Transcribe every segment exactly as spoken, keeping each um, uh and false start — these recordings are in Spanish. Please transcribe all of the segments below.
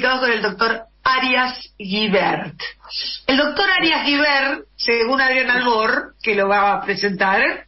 estamos con el doctor Arias Guibert. El doctor Arias Guibert, según Adrián Albor, que lo va a presentar.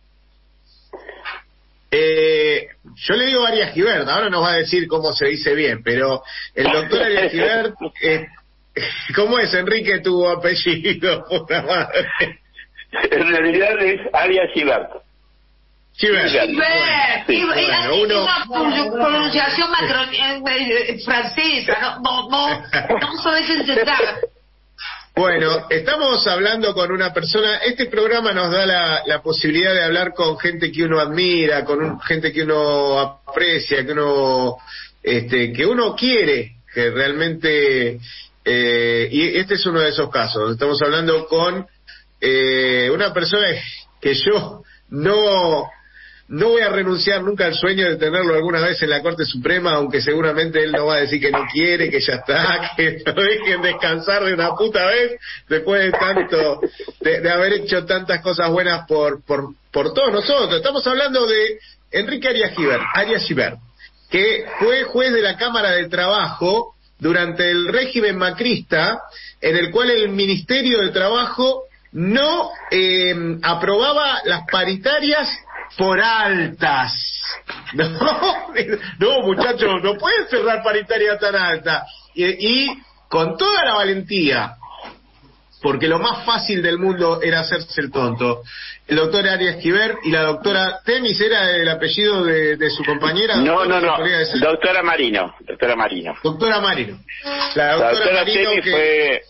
Eh, yo le digo Arias Guibert, ahora nos va a decir cómo se dice bien, pero el doctor Arias Guibert, eh, ¿cómo es, Enrique, tu apellido? Puta madre. En realidad es Arias Guibert. Gibert, Gibert. Sí, bueno, uno... una pronunciación macron... eh, francesa, no, no, no, no sabes intentar. Bueno, estamos hablando con una persona. Este programa nos da la, la posibilidad de hablar con gente que uno admira, con un, gente que uno aprecia, que uno, este, que uno quiere, que realmente, eh, y este es uno de esos casos. Estamos hablando con eh, una persona que yo no no voy a renunciar nunca al sueño de tenerlo alguna vez en la Corte Suprema, aunque seguramente él no va a decir que no quiere, que ya está, que lo dejen descansar de una puta vez, después de tanto, de, de haber hecho tantas cosas buenas por, por, por todos nosotros. Estamos hablando de Enrique Arias Guibert, Arias Guibert, que fue juez de la Cámara del Trabajo durante el régimen macrista, en el cual el Ministerio de Trabajo no eh, aprobaba las paritarias por altas. No, no, muchachos, no pueden cerrar paritaria tan alta. Y, y con toda la valentía, porque lo más fácil del mundo era hacerse el tonto, el doctor Arias Guibert y la doctora Temis, ¿era el apellido de, de su compañera? No, no, no, doctora Marino, doctora Marino. Doctora Marino. La doctora, la doctora Marino Temis que... fue...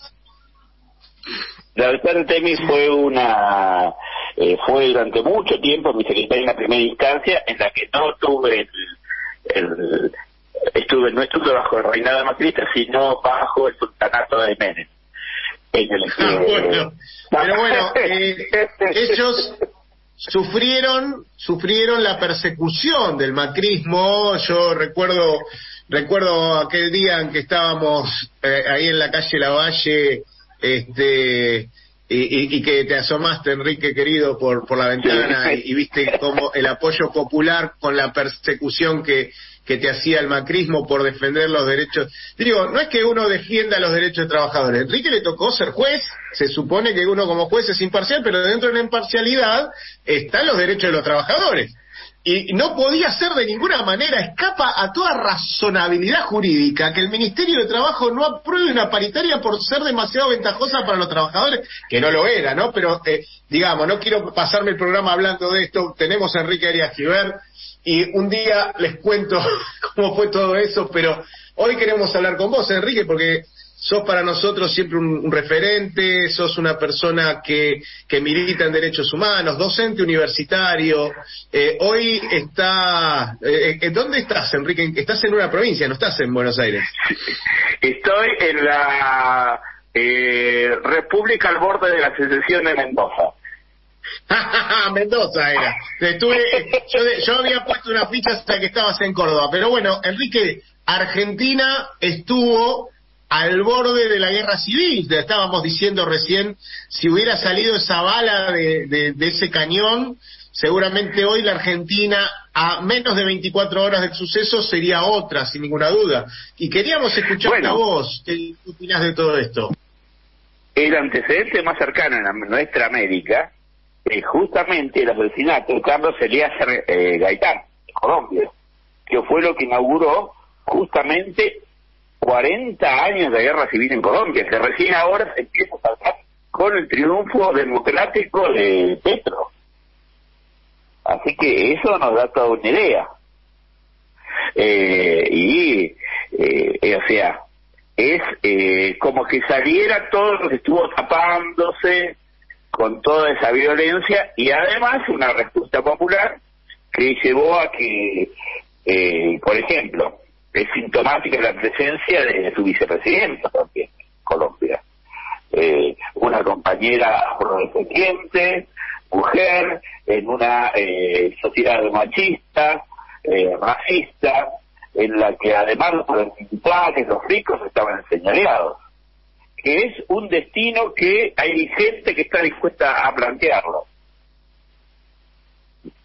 La doctora Temis fue una... Eh, fue durante mucho tiempo mi secretaria en la primera instancia, en la que no tuve el, el estuve no estuve bajo el reinado macrista, sino bajo el sultanato de Menem. En el que, ah, bueno. Pero bueno, eh, ellos sufrieron sufrieron la persecución del macrismo. Yo recuerdo recuerdo aquel día en que estábamos eh, ahí en la calle Lavalle, este Y, y, y que te asomaste, Enrique querido, por por la ventana y, y viste cómo el apoyo popular con la persecución que que te hacía el macrismo por defender los derechos. Digo, no es que uno defienda los derechos de trabajadores. Enrique le tocó ser juez, se supone que uno como juez es imparcial, pero dentro de la imparcialidad están los derechos de los trabajadores. Y no podía ser de ninguna manera, escapa a toda razonabilidad jurídica, que el Ministerio de Trabajo no apruebe una paritaria por ser demasiado ventajosa para los trabajadores, que no lo era, ¿no? Pero, eh, digamos, no quiero pasarme el programa hablando de esto. Tenemos a Enrique Arias Guibert, y un día les cuento cómo fue todo eso, pero hoy queremos hablar con vos, Enrique, porque sos para nosotros siempre un, un referente, sos una persona que, que milita en derechos humanos, docente universitario. Eh, hoy está... Eh, ¿Dónde estás, Enrique? Estás en una provincia, no estás en Buenos Aires. Estoy en la eh, República al borde de la secesión de Mendoza. Mendoza era. Estuve, yo, yo había puesto una ficha hasta que estabas en Córdoba. Pero bueno, Enrique, Argentina estuvo al borde de la guerra civil. Te estábamos diciendo recién, si hubiera salido esa bala de, de, de ese cañón, seguramente hoy la Argentina, a menos de veinticuatro horas del suceso, sería otra, sin ninguna duda. Y queríamos escuchar bueno, a vos, ¿qué opinás de todo esto? El antecedente más cercano en nuestra América es justamente el asesinato de Carlos Elías eh, Gaitán, de Colombia, que fue lo que inauguró justamente cuarenta años de guerra civil en Colombia, que recién ahora se empieza a saltar con el triunfo democrático de Petro. Así que eso nos da toda una idea. Eh, y, eh, eh, o sea, es eh, como que saliera todo lo que estuvo tapándose con toda esa violencia, y además una respuesta popular que llevó a que, eh, por ejemplo, es sintomática la presencia de su vicepresidenta también en Colombia, eh, una compañera afrodescendiente, mujer, en una eh, sociedad machista, eh, racista, en la que además los militares, los ricos estaban enseñoreados, que es un destino que hay gente que está dispuesta a plantearlo.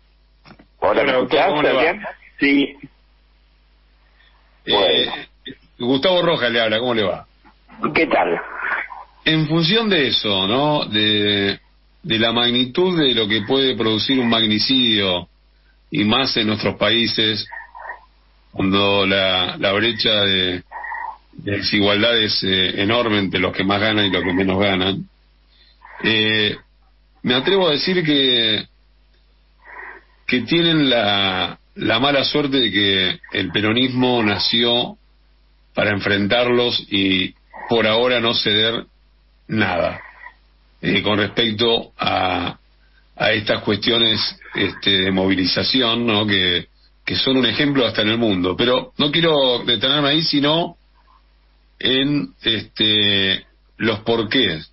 Hola, ¿me escuchás, Adrián? Sí. Bueno. Eh, Gustavo Rojas le habla, ¿cómo le va? ¿Qué tal? En función de eso, ¿no? De, de la magnitud de lo que puede producir un magnicidio, y más en nuestros países, cuando la, la brecha de, de desigualdad es eh, enorme entre los que más ganan y los que menos ganan, eh, me atrevo a decir que que tienen la, la mala suerte de que el peronismo nació para enfrentarlos y por ahora no ceder nada eh, con respecto a, a estas cuestiones este, de movilización, ¿no? que, que son un ejemplo hasta en el mundo. Pero no quiero detenerme ahí, sino en este, los porqués.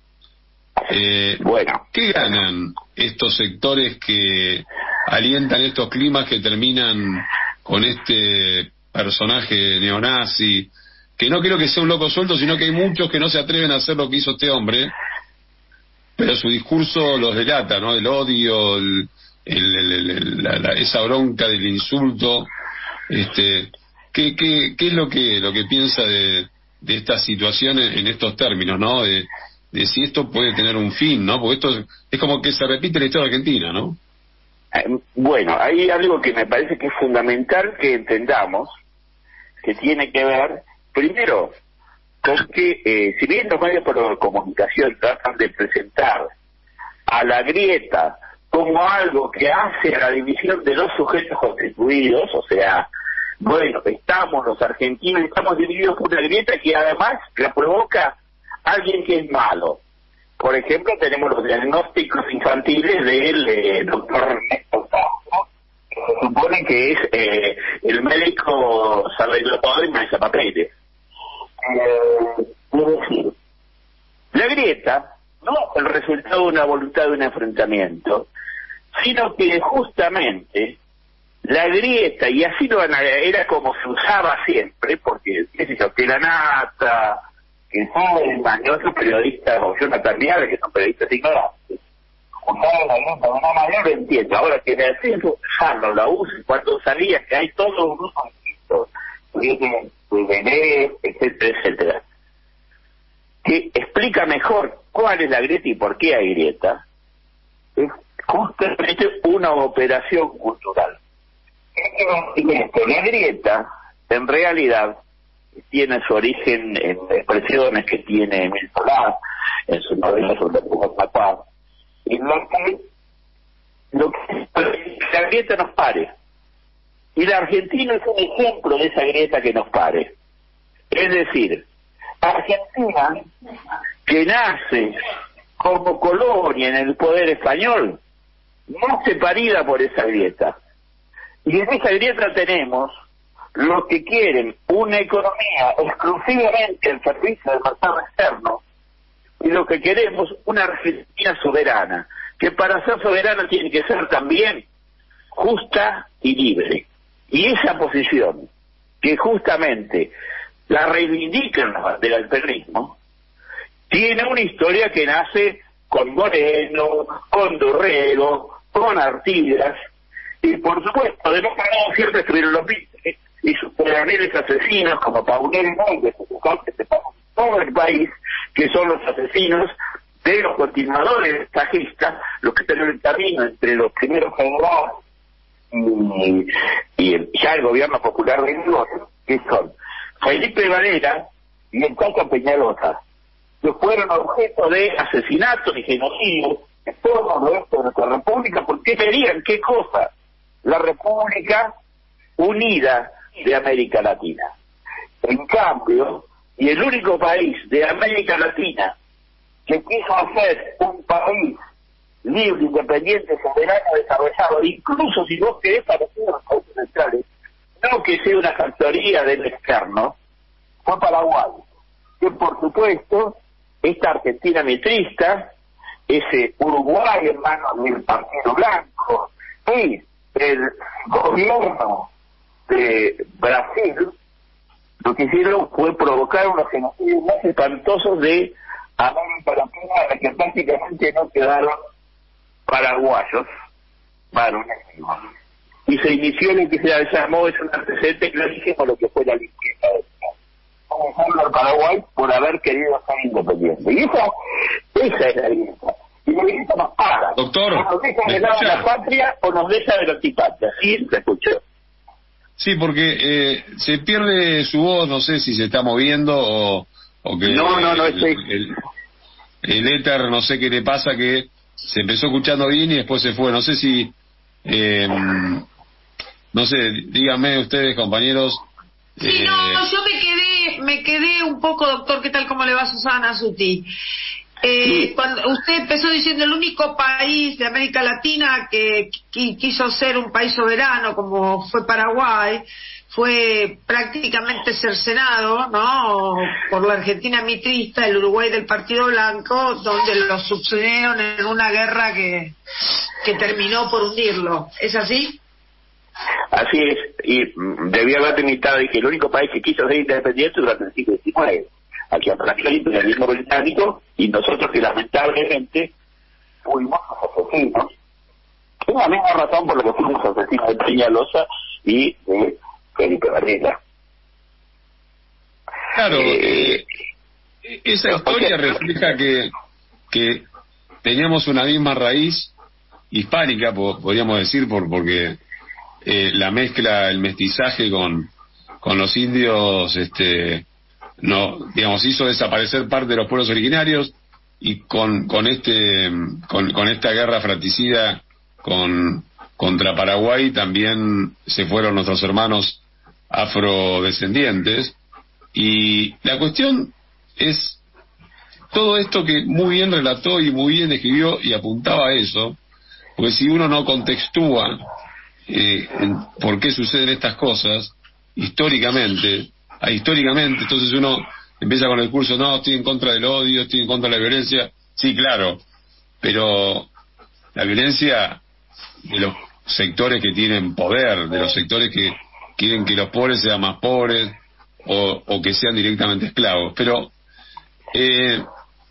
Eh, bueno, ¿qué ganan estos sectores que alientan estos climas que terminan con este personaje neonazi, que no creo que sea un loco suelto, sino que hay muchos que no se atreven a hacer lo que hizo este hombre, pero su discurso los delata, ¿no? El odio, el, el, el, el, la, la, esa bronca del insulto. Este, ¿qué, qué, qué es lo que lo que piensa de, de esta situación en, en estos términos, ¿no? De, de si esto puede tener un fin, ¿no? Porque esto es, es como que se repite la historia argentina, ¿no? Bueno, hay algo que me parece que es fundamental que entendamos, que tiene que ver, primero, con que, eh, si bien los medios de comunicación tratan de presentar a la grieta como algo que hace a la división de dos sujetos constituidos, o sea, bueno, estamos los argentinos, estamos divididos por una grieta que además la provoca alguien que es malo. Por ejemplo, tenemos los diagnósticos infantiles del eh, doctor Ernesto Castro, que se supone que es eh, el médico salvador todo y maneja papeles. Eh, es decir, la grieta no es el resultado de una voluntad de un enfrentamiento, sino que justamente la grieta, y así lo era como se usaba siempre, porque, qué sé yo, que la nata, que son y otros periodistas, o Jonathan Viale, que son periodistas ignorantes, usaban la grieta de una manera, lo entiendo. Ahora que me hacen usarlo, la uso cuando salía, que hay todo un grupo de bebés, etcétera, etcétera, que explica mejor cuál es la grieta y por qué hay grieta, es justamente una operación cultural. La grieta, en realidad, tiene su origen en expresiones que tiene Emil Solá en su novela sobre el papá, en lo que, lo que la grieta nos pare. Y la Argentina es un ejemplo de esa grieta que nos pare. Es decir, Argentina, que nace como colonia en el poder español, nace parida por esa grieta. Y en esa grieta tenemos los que quieren una economía exclusivamente al servicio del mercado externo, y lo que queremos una Argentina soberana, que para ser soberana tiene que ser también justa y libre. Y esa posición, que justamente la reivindican las banderas del peronismo, tiene una historia que nace con Moreno, con Dorrego, con Artigas, y por supuesto, de no manera siempre estuvieron los mismos, y sus coroneles asesinos como Paunel Montes, que se pasan todo el país, que son los asesinos de los continuadores tajistas, los que están en el camino entre los primeros generales y, y el, ya el gobierno popular de Negocio, que son Felipe Varela y el Caca Peñalosa, que fueron objeto de asesinatos y genocidios en todo el oeste de nuestra república, porque querían, ¿qué cosa? La República Unida de América Latina. En cambio, y el único país de América Latina que quiso hacer un país libre, independiente, soberano, desarrollado, incluso si vos querés parecido a los países centrales, no que sea una factoría del externo, fue Paraguay, que por supuesto esta Argentina metrista, ese Uruguay en manos del Partido Blanco y el gobierno de Brasil, lo que hicieron fue provocar unos genocidios más espantosos de América Latina, en la que prácticamente no quedaron paraguayos varones vivos. Y se inició lo que se llamó, es un antecedente clarísimo, lo que fue la limpieza del Estado. ejemplo al Paraguay por haber querido ser independiente. Y esa, esa es la grieta. Y la grieta nos paga. Doctor, o nos deja de lado la patria o nos deja de la antipatria. ¿Sí? ¿Se escuchó? Sí, porque eh, se pierde su voz, no sé si se está moviendo o, o que... No, no, no, el, estoy... el, el éter, no sé qué le pasa, que se empezó escuchando bien y después se fue. No sé si... Eh, no sé, díganme ustedes, compañeros. Sí, eh, no, yo me quedé, me quedé un poco, doctor, ¿qué tal, cómo le va Susana Suti? Eh, cuando usted empezó diciendo el único país de América Latina que, que quiso ser un país soberano como fue Paraguay, fue prácticamente cercenado, ¿no? Por la Argentina mitrista, el Uruguay del Partido Blanco, donde lo subsumieron en una guerra que, que terminó por hundirlo. ¿Es así? Así es, y mm, debió haber limitado, dije, el único país que quiso ser independiente durante el siglo diecinueve. Aquí apareció el imperialismo británico y nosotros que lamentablemente fuimos asesinos. Es la misma razón por la que fuimos asesinos de Peñalosa y de Felipe Varela. Claro, eh, eh, esa historia refleja que, que teníamos una misma raíz hispánica, podríamos decir, por porque eh, la mezcla, el mestizaje con, con los indios, este no, digamos, hizo desaparecer parte de los pueblos originarios, y con con este con, con esta guerra fratricida con contra Paraguay también se fueron nuestros hermanos afrodescendientes. Y la cuestión es todo esto que muy bien relató y muy bien escribió y apuntaba a eso, porque si uno no contextúa eh, en por qué suceden estas cosas históricamente, a históricamente, entonces uno empieza con el curso, no, estoy en contra del odio, estoy en contra de la violencia. Sí, claro, pero la violencia de los sectores que tienen poder, de los sectores que quieren que los pobres sean más pobres o, o que sean directamente esclavos. Pero eh,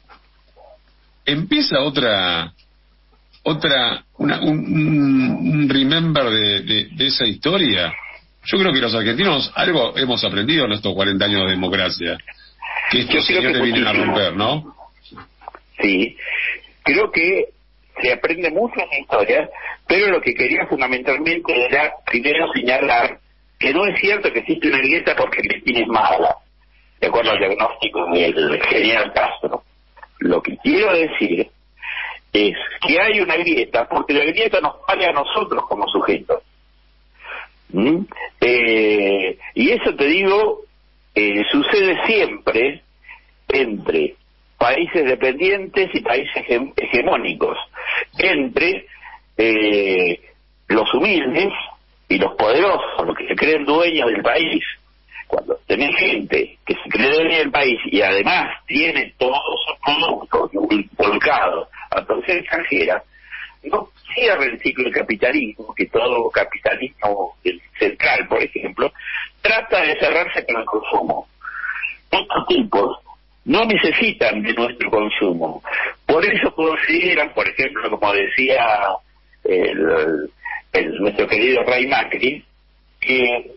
empieza otra otra una, un, un remember de, de, de esa historia. Yo creo que los argentinos algo hemos aprendido en estos cuarenta años de democracia, que estos señores vienen a romper, ¿no? Sí, creo que se aprende mucho en la historia, pero lo que quería fundamentalmente era primero señalar que no es cierto que existe una grieta porque Cristina es mala, de acuerdo al diagnóstico del general Castro. Lo que quiero decir es que hay una grieta porque la grieta nos vale a nosotros como sujetos. ¿Mm? Eh, y eso, te digo, eh, sucede siempre entre países dependientes y países hege- hegemónicos, entre eh, los humildes y los poderosos, los que se creen dueños del país. Cuando tenés gente que se cree dueña del país y además tiene todos sus productos volcados a producción extranjera, no cierra el ciclo del capitalismo, que todo capitalismo central, por ejemplo, trata de cerrarse con el consumo. Estos tipos no necesitan de nuestro consumo. Por eso consideran, por ejemplo, como decía el, el, nuestro querido Rey Macri, que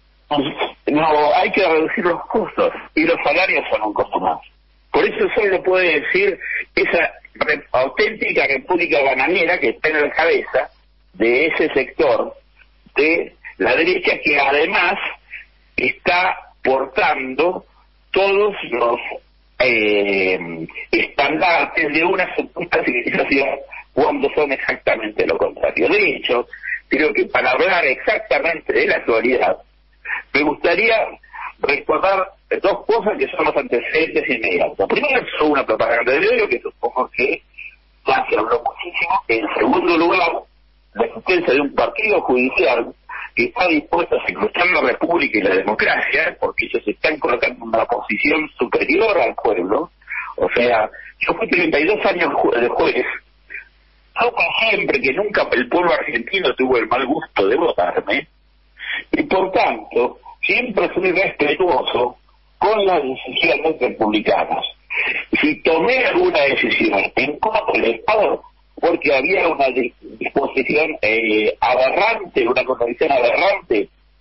no hay que reducir los costos y los salarios son un costo más. Por eso solo puede decir esa re, auténtica república bananera que está en la cabeza de ese sector de la derecha, que además está portando todos los eh, estandartes de una supuesta civilización cuando son exactamente lo contrario. De hecho, creo que para hablar exactamente de la actualidad me gustaría recordar dos cosas que son los antecedentes inmediatos. Primero, es una propaganda de odio que supongo que ya se habló muchísimo. En segundo lugar, la existencia de un partido judicial que está dispuesto a secuestrar la república y la democracia, porque ellos se están colocando en una posición superior al pueblo. O sea, yo fui treinta y dos años ju- de juez, supe siempre que nunca el pueblo argentino tuvo el mal gusto de votarme, y por tanto siempre fui respetuoso con las decisiones republicanas. Si tomé alguna decisión en contra del Estado, porque había una disposición eh, aberrante, una condición aberrante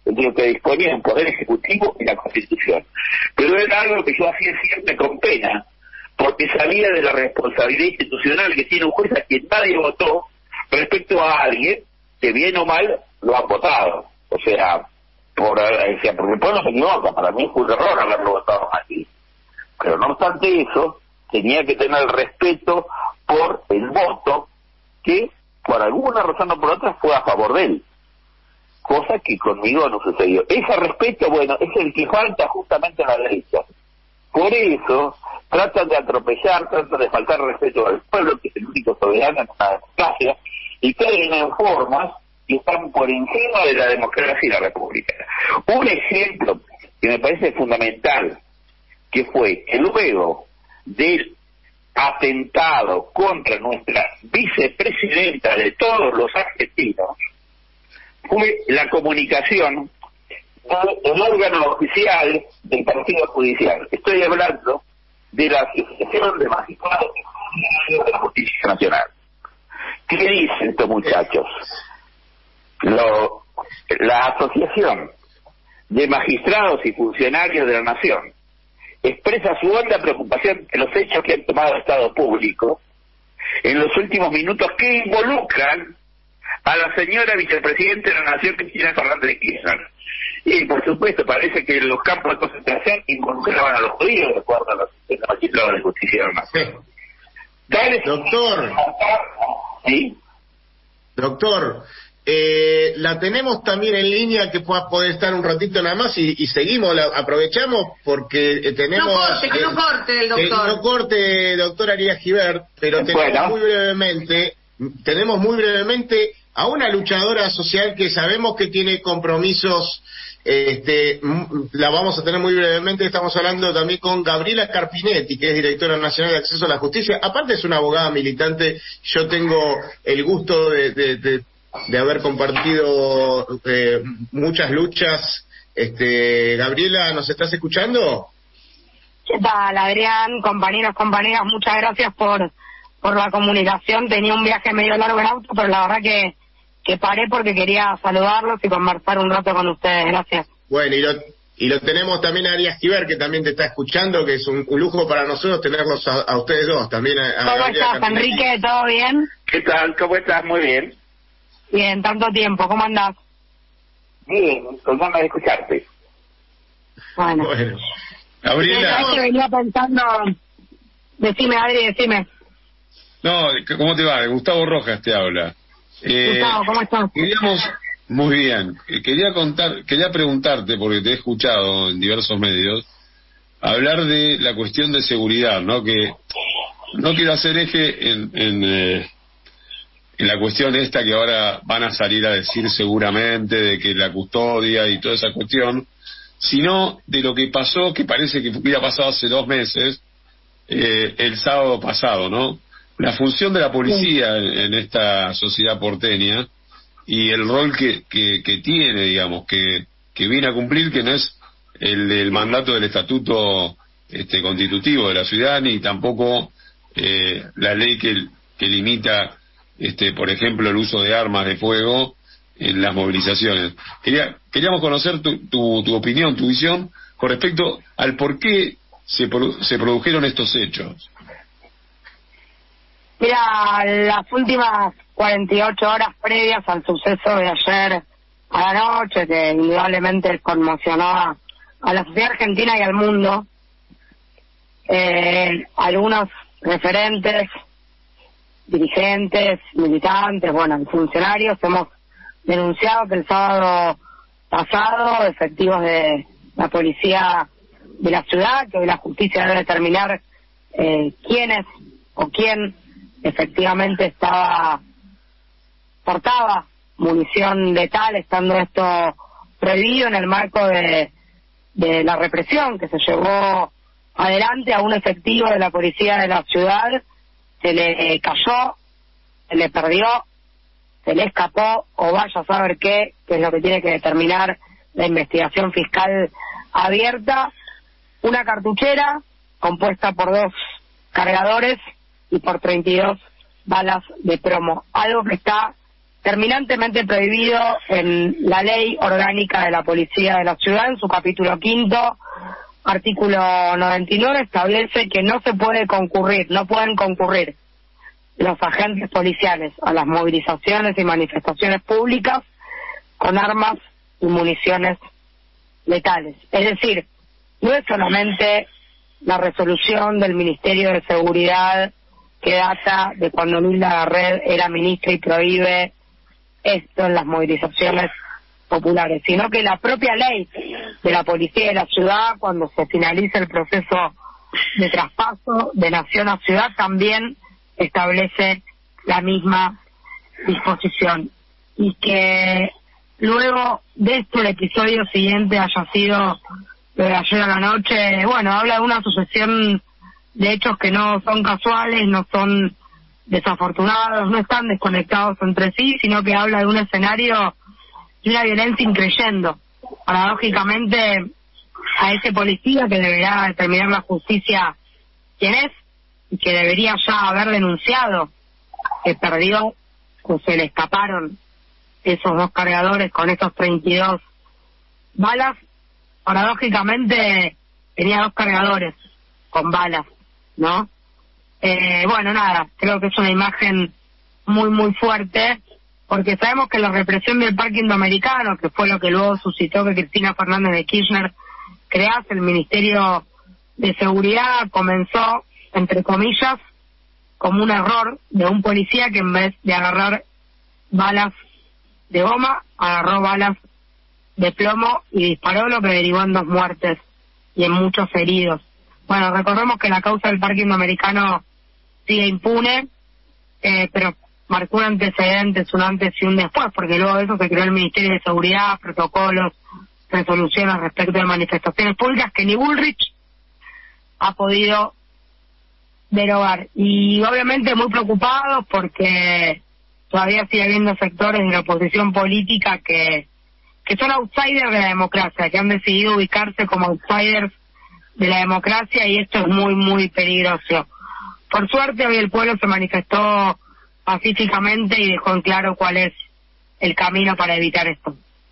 de lo que disponía el Poder Ejecutivo y la Constitución. Pero era algo que yo hacía siempre con pena, porque sabía de la responsabilidad institucional que tiene un juez a quien nadie votó respecto a alguien que bien o mal lo han votado. O sea, por, o sea porque el pueblo se equivoca, para mí fue un error haberlo votado aquí. Pero no obstante eso, tenía que tener el respeto por el voto que, por alguna razón o por otra, fue a favor de él. Cosa que conmigo no sucedió. Ese respeto, bueno, es el que falta justamente a la derecha. Por eso tratan de atropellar, tratan de faltar respeto al pueblo, que es el único soberano en una democracia, y caen en formas que están por encima de la democracia y la república. Un ejemplo que me parece fundamental, que fue que luego del atentado contra nuestra vicepresidenta de todos los argentinos, fue la comunicación del órgano oficial del Partido Judicial. Estoy hablando de la Asociación de Magistrados y Funcionarios de la Justicia Nacional. ¿Qué dicen estos muchachos? Lo, la Asociación de Magistrados y Funcionarios de la Nación expresa su honda preocupación de los hechos que han tomado el Estado público en los últimos minutos que involucran a la señora vicepresidenta de la Nación, Cristina Fernández de Kirchner. Y, por supuesto, parece que los campos de concentración involucraban a los judíos, de acuerdo a los magistrados de justicia de la Nación. Sí. Doctor. ¿Sí? Doctor, eh, la tenemos también en línea, que pueda poder estar un ratito nada más y, y seguimos, la, aprovechamos porque eh, tenemos... No corte, que no corte el doctor. Que no corte, doctor Arias Gibert, pero tenemos bueno. muy brevemente, tenemos muy brevemente a una luchadora social que sabemos que tiene compromisos, este, la vamos a tener muy brevemente. Estamos hablando también con Gabriela Carpinetti, que es directora nacional de Acceso a la Justicia. Aparte es una abogada militante. Yo tengo el gusto de, de, de, de haber compartido eh, muchas luchas. Este, Gabriela, ¿nos estás escuchando? ¿Qué tal, Adrián? Compañeros, compañeras, muchas gracias por, por la comunicación. Tenía un viaje medio largo en auto, pero la verdad que que paré porque quería saludarlos y conversar un rato con ustedes. Gracias. Bueno, y lo, y lo tenemos también a Arias Gibert, que también te está escuchando, que es un, un lujo para nosotros tenerlos a, a ustedes dos. También a, a ¿Cómo Gabriela estás, Carpinetti. Enrique? ¿Todo bien? ¿Qué tal? ¿Cómo estás? Muy bien. Bien, tanto tiempo. ¿Cómo andás? Bien, con ganas de escucharte. Bueno. bueno. Gabriela. Yo que venía pensando... Decime, Adri, decime. No, ¿cómo te va? Gustavo Rojas te habla. Eh, Gustavo, ¿cómo estás? Queríamos, muy bien, quería contar, quería preguntarte, porque te he escuchado en diversos medios, hablar de la cuestión de seguridad, ¿no? Que no quiero hacer eje en, en, eh, en la cuestión esta que ahora van a salir a decir seguramente, de que la custodia y toda esa cuestión, sino de lo que pasó, que parece que hubiera pasado hace dos meses, eh, el sábado pasado, ¿no? La función de la policía en, en esta sociedad porteña y el rol que, que, que tiene, digamos, que, que viene a cumplir, que no es el del mandato del estatuto este, constitutivo de la ciudad, ni tampoco eh, la ley que, que limita, este, por ejemplo, el uso de armas de fuego en las movilizaciones. Quería, queríamos conocer tu, tu, tu opinión, tu visión con respecto al por qué se, se produjeron estos hechos. Mira, las últimas cuarenta y ocho horas previas al suceso de ayer a la noche, que indudablemente conmocionó a, a la sociedad argentina y al mundo, eh, algunos referentes, dirigentes, militantes, bueno, funcionarios, hemos denunciado que el sábado pasado efectivos de la policía de la ciudad, que hoy la justicia debe determinar eh, quiénes o quién efectivamente estaba portaba munición letal, estando esto prohibido en el marco de, de la represión que se llevó adelante a un efectivo de la policía de la ciudad. Se le cayó, se le perdió, se le escapó, o vaya a saber qué, que es lo que tiene que determinar la investigación fiscal abierta, una cartuchera compuesta por dos cargadores y por treinta y dos balas de plomo, algo que está terminantemente prohibido en la ley orgánica de la policía de la ciudad, en su capítulo quinto, artículo noventa y nueve, establece que no se puede concurrir, no pueden concurrir los agentes policiales a las movilizaciones y manifestaciones públicas con armas y municiones letales. Es decir, no es solamente la resolución del Ministerio de Seguridad que data de cuando Nilda Garret era ministra y prohíbe esto en las movilizaciones populares, sino que la propia ley de la policía de la ciudad, cuando se finaliza el proceso de traspaso de nación a ciudad, también establece la misma disposición. Y que luego de esto el episodio siguiente haya sido lo de ayer a la noche, bueno, habla de una sucesión de hechos que no son casuales, no son desafortunados, no están desconectados entre sí, sino que habla de un escenario de una violencia increyendo. Paradójicamente, a ese policía que deberá determinar la justicia quién es, y que debería ya haber denunciado que perdió o se le escaparon esos dos cargadores con esos treinta y dos balas, paradójicamente tenía dos cargadores con balas, ¿no? Eh, bueno, nada, creo que es una imagen muy, muy fuerte, porque sabemos que la represión del parque indoamericano, que fue lo que luego suscitó que Cristina Fernández de Kirchner crease el Ministerio de Seguridad, comenzó, entre comillas, como un error de un policía que en vez de agarrar balas de goma, agarró balas de plomo y disparó, lo que derivó en dos muertes y en muchos heridos. Bueno, recordemos que la causa del parque indoamericano sigue impune, eh, pero marcó un antecedente, un antes y un después, porque luego de eso se creó el Ministerio de Seguridad, protocolos, resoluciones respecto de manifestaciones públicas que ni Bullrich ha podido derogar. Y obviamente muy preocupados porque todavía sigue habiendo sectores de la oposición política que, que son outsiders de la democracia, que han decidido ubicarse como outsiders de la democracia, y esto es muy, muy peligroso. Por suerte hoy el pueblo se manifestó pacíficamente y dejó en claro cuál es el camino para evitar esto.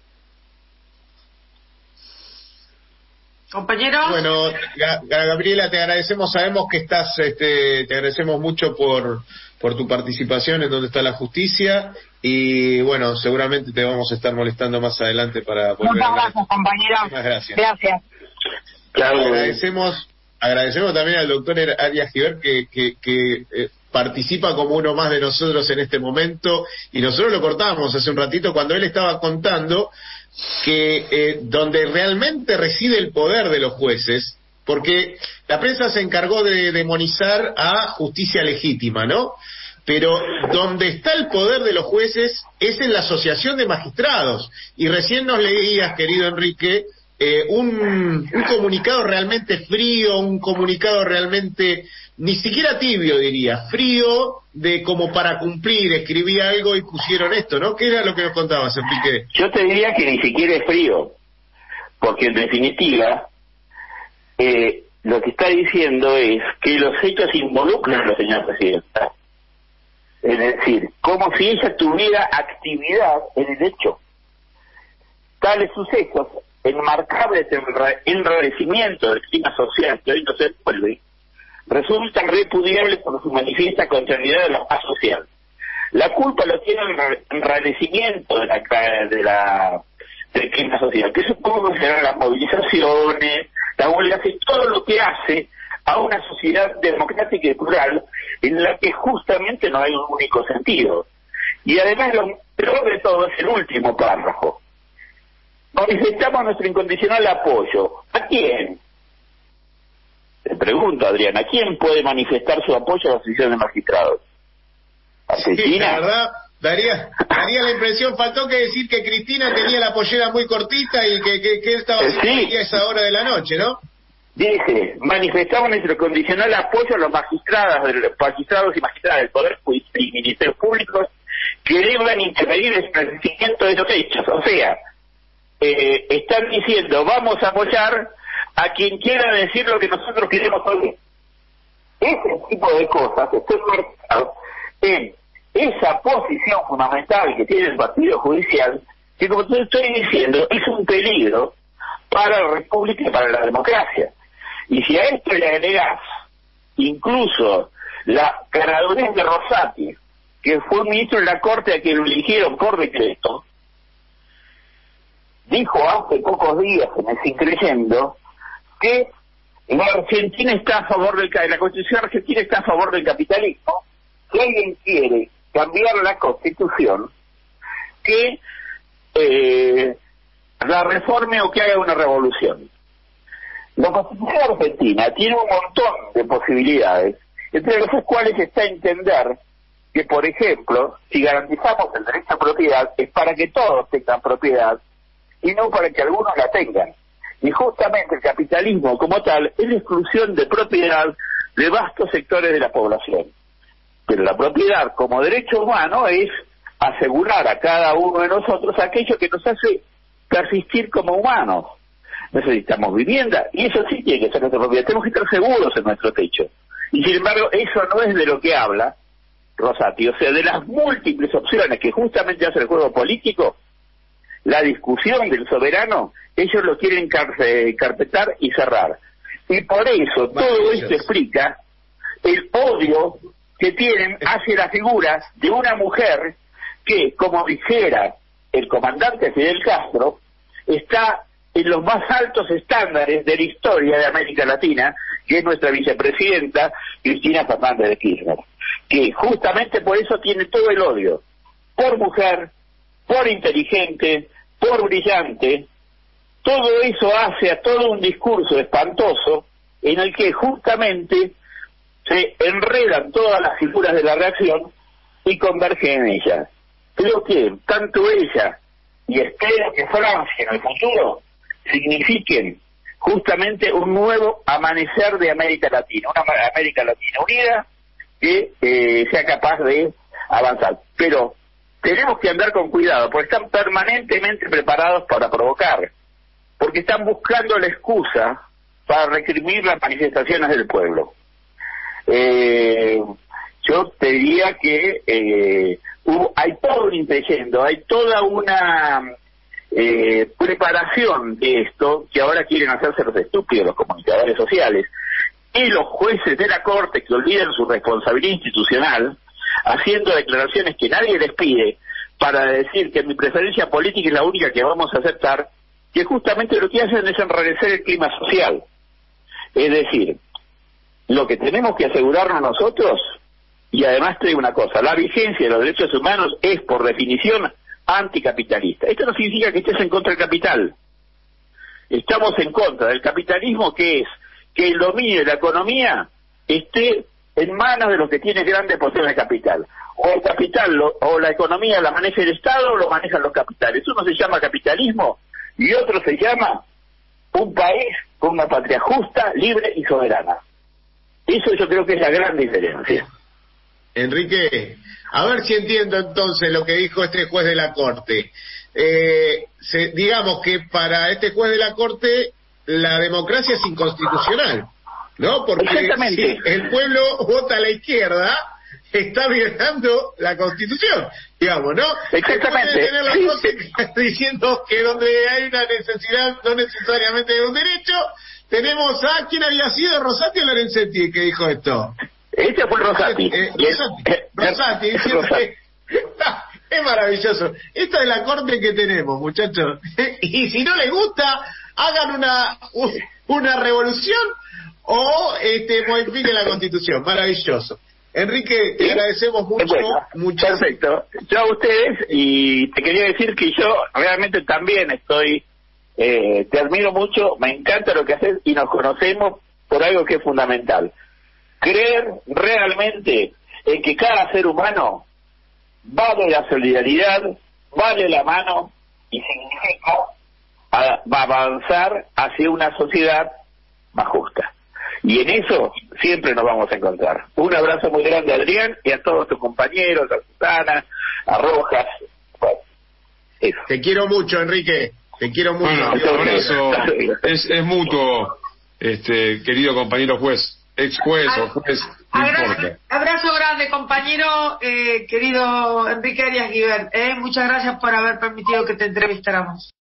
Compañero. Bueno, Gabriela, te agradecemos, sabemos que estás, este, te agradecemos mucho por por tu participación en Donde está la Justicia, y bueno, seguramente te vamos a estar molestando más adelante para volver. Muchas gracias, compañero. Muchas gracias. Gracias. Claro. Agradecemos, agradecemos también al doctor Arias Giver que, que, que eh, participa como uno más de nosotros en este momento, y nosotros lo cortábamos hace un ratito cuando él estaba contando que eh, donde realmente reside el poder de los jueces, porque la prensa se encargó de demonizar a justicia legítima, ¿no? Pero donde está el poder de los jueces es en la asociación de magistrados, y recién nos leías, querido Enrique, eh, un, un comunicado realmente frío, un comunicado realmente ni siquiera tibio, diría, frío, de como para cumplir, escribí algo y pusieron esto, ¿no? ¿Qué era lo que nos contabas, Enrique? Yo te diría que ni siquiera es frío, porque en definitiva eh, lo que está diciendo es que los hechos involucran a la señora presidenta. Es decir, como si ella tuviera actividad en el hecho. Tales sucesos, enmarcables en el enrarecimiento del clima social que hoy no se vuelve, resultan repudiables por su manifiesta contrariedad de la paz social. La culpa lo tiene el enrarecimiento de la, de la, del clima social, que supongo que serán las movilizaciones, la huelga, y todo lo que hace a una sociedad democrática y plural en la que justamente no hay un único sentido. Y además lo peor de todo es el último párrafo. Manifestamos nuestro incondicional apoyo. ¿A quién? Te pregunto, Adrián, ¿a quién puede manifestar su apoyo a la asociación de magistrados? ¿A Cristina? Sí, la verdad, daría, daría la impresión, faltó que decir que Cristina tenía la pollera muy cortita y que, que, que él estaba eh, sí. a esa hora de la noche, ¿no? Dice, manifestamos nuestro condicional apoyo a los magistrados, los magistrados y magistradas del Poder Judicial y Ministerios Públicos que deban intervenir en el esclarecimiento de los hechos. O sea, eh, están diciendo, vamos a apoyar a quien quiera decir lo que nosotros queremos oír. Ese tipo de cosas están marcadas en esa posición fundamental que tiene el partido judicial, que como te estoy diciendo, es un peligro para la República y para la democracia. Y si a esto le agregás incluso la caradurez de Rosati, que fue un ministro de la Corte a quien lo eligieron por decreto, dijo hace pocos días en el Increyendo que la Argentina está a favor del la Constitución argentina está a favor del capitalismo. Si alguien quiere cambiar la Constitución, que eh, la reforme o que haga una revolución. La Constitución argentina tiene un montón de posibilidades, entre las cuales está entender que, por ejemplo, si garantizamos el derecho a propiedad, es para que todos tengan propiedad y no para que algunos la tengan. Y justamente el capitalismo como tal es la exclusión de propiedad de vastos sectores de la población. Pero la propiedad como derecho humano es asegurar a cada uno de nosotros aquello que nos hace persistir como humanos. Necesitamos vivienda, y eso sí tiene que ser nuestra propiedad. Tenemos que estar seguros en nuestro techo. Y sin embargo, eso no es de lo que habla Rosati. O sea, de las múltiples opciones que justamente hace el juego político, la discusión del soberano, ellos lo quieren car carpetar y cerrar. Y por eso todo esto explica el odio que tienen hacia las figuras de una mujer que, como dijera el comandante Fidel Castro, está en los más altos estándares de la historia de América Latina, que es nuestra vicepresidenta Cristina Fernández de Kirchner, que justamente por eso tiene todo el odio, por mujer, por inteligente, por brillante. Todo eso hace a todo un discurso espantoso en el que justamente se enredan todas las figuras de la reacción y convergen en ella. Creo que tanto ella y espero que Francia en el futuro signifiquen justamente un nuevo amanecer de América Latina, una América Latina unida que eh, sea capaz de avanzar. Pero tenemos que andar con cuidado, porque están permanentemente preparados para provocar, porque están buscando la excusa para reprimir las manifestaciones del pueblo. Eh, yo te diría que eh, hubo, hay todo un intento, hay toda una eh, preparación de esto, que ahora quieren hacerse los estúpidos, los comunicadores sociales, y los jueces de la Corte que olvidan su responsabilidad institucional, haciendo declaraciones que nadie les pide, para decir que mi preferencia política es la única que vamos a aceptar, que justamente lo que hacen es enrarecer el clima social. Es decir, lo que tenemos que asegurarnos nosotros, y además te digo una cosa, la vigencia de los derechos humanos es por definición anticapitalista. Esto no significa que estés en contra del capital. Estamos en contra del capitalismo, que es que el dominio de la economía esté en manos de los que tienen grandes posiciones de capital. O el capital lo, o la economía la maneja el Estado o lo manejan los capitales. Uno se llama capitalismo y otro se llama un país con una patria justa, libre y soberana. Eso yo creo que es la gran diferencia. Enrique, a ver si entiendo entonces lo que dijo este juez de la Corte. Eh, se, digamos que para este juez de la Corte la democracia es inconstitucional, ¿no? Porque si el pueblo vota a la izquierda, está violando la Constitución, digamos, ¿no? Exactamente. Se puede tener la cosa diciendo que donde hay una necesidad, no necesariamente de un derecho, tenemos a, ¿quién había sido? ¿Rosati o Lorenzetti que dijo esto? Ese fue Rosati. Eh, Rosati, Rosati, diciendo que es maravilloso. Esta es la Corte que tenemos, muchachos. Y si no les gusta, hagan una una revolución o este modifiquen la Constitución. Maravilloso. Enrique, te agradecemos mucho. Bueno, mucho. Perfecto. Yo a ustedes, y te quería decir que yo realmente también estoy, eh, te admiro mucho, me encanta lo que haces y nos conocemos por algo que es fundamental. Creer realmente en que cada ser humano vale la solidaridad, vale la mano y significa a, a avanzar hacia una sociedad más justa. Y en eso siempre nos vamos a encontrar. Un abrazo muy grande a Adrián y a todos tus compañeros, a Susana, a Rojas. Bueno, eso. Te quiero mucho, Enrique. Te quiero mucho. Bueno, un abrazo. es, es mutuo, este querido compañero juez, ex juez o juez. Abrazo, abrazo grande, compañero, eh, querido Enrique Arias Guibert. Eh, muchas gracias por haber permitido que te entrevistáramos.